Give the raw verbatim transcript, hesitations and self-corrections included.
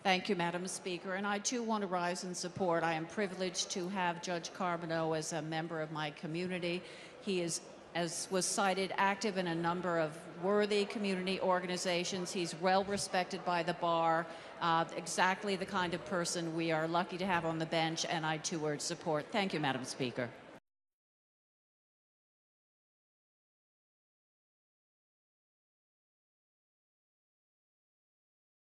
Thank you, Madam Speaker. And I too want to rise in support. I am privileged to have Judge Carbonneau as a member of my community. He is, as was cited, active in a number of worthy community organizations. He's well respected by the bar, uh, exactly the kind of person we are lucky to have on the bench, and I too urge support. Thank you, Madam Speaker.